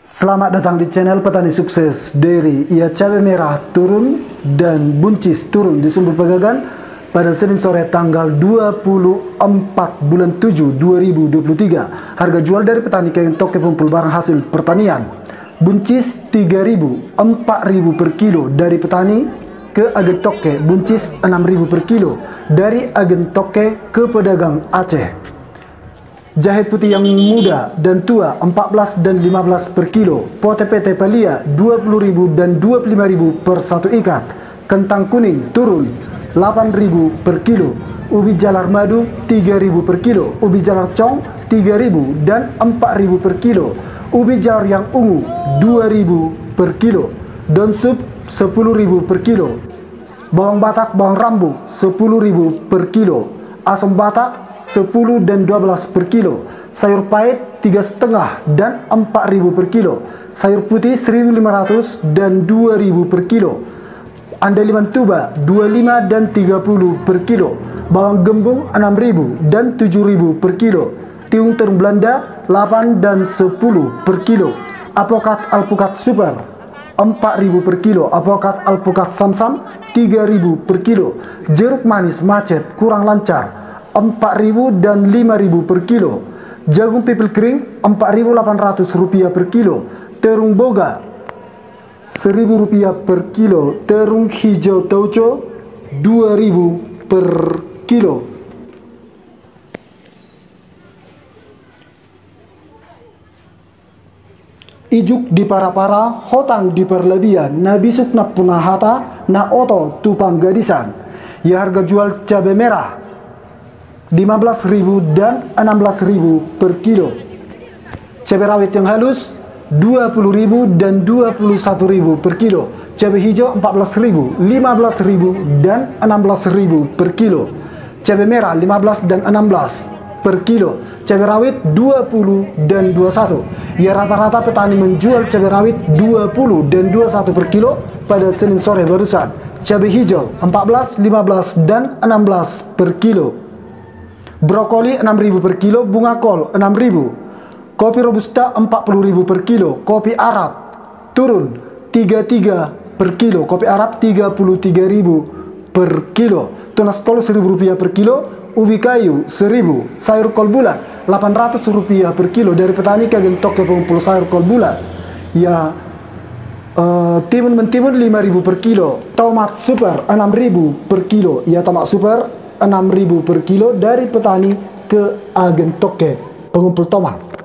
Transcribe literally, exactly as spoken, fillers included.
Selamat datang di channel Petani Sukses Dairy. Ia cabai merah turun dan buncis turun di Sumber Pegagan pada Senin sore tanggal dua puluh empat bulan tujuh dua ribu dua puluh tiga. Harga jual dari petani ke toke pengumpul barang hasil pertanian. Buncis tiga ribu, empat ribu per kilo dari petani ke agen toke. Buncis enam ribu per kilo dari agen toke ke pedagang Aceh. Jahe putih yang muda dan tua empat belas dan lima belas per kilo. Pote P T Palia dua puluh ribu dan dua puluh lima ribu per satu ikat. Kentang kuning turun delapan ribu per kilo. Ubi jalar madu tiga ribu per kilo. Ubi jalar cong tiga ribu dan empat ribu per kilo. Ubi jalar yang ungu dua ribu per kilo. Daun sup sepuluh ribu per kilo. Bawang batak, bawang rambu sepuluh ribu per kilo. Asam batak sepuluh dan dua belas per kilo. Sayur pahit tiga setengah dan empat ribu per kilo. Sayur putih seribu lima ratus dan dua ribu per kilo. Andaliman tuba dua puluh lima dan tiga puluh per kilo. Bawang gembung enam ribu dan tujuh ribu per kilo. Tiung terung Belanda delapan dan sepuluh per kilo. Apokat alpukat super empat ribu per kilo. Apokat alpukat samsam tiga ribu per kilo. Jeruk manis macet kurang lancar empat ribu dan lima ribu per kilo. Jagung pipil kering empat ribu delapan ratus rupiah per kilo. Terung boga seribu rupiah per kilo. Terung hijau tauco dua ribu per kilo. Ijuk di para-para, hotang di perlebihan, na bisuk na punahata, na oto tupang gadisan. Ya harga jual cabai merah lima belas ribu dan enam belas ribu per kilo. Cabai rawit yang halus dua puluh ribu dan dua puluh satu ribu per kilo. Cabai hijau empat belas ribu, lima belas ribu dan enam belas ribu per kilo. Cabai merah lima belas dan enam belas per kilo. Cabai rawit dua puluh dan dua puluh satu. Ya rata-rata petani menjual cabai rawit dua puluh dan dua puluh satu per kilo pada Senin sore barusan. Cabai hijau empat belas, lima belas dan enam belas per kilo. Brokoli enam ribu per kilo, bunga kol enam ribu. Kopi robusta empat puluh ribu per kilo. Kopi Arab turun tiga puluh tiga per kilo. Kopi Arab tiga puluh tiga ribu per kilo. Tunas kol seribu rupiah per kilo. Ubi kayu seribu. Sayur kol bulat delapan ratus rupiah per kilo dari petani ke agen toko pengumpul sayur kol bulat. Ya uh, timun mentimun lima ribu per kilo. Tomat super enam ribu per kilo. Ya tomat super enam ribu per kilo dari petani ke agen toke pengumpul tomat.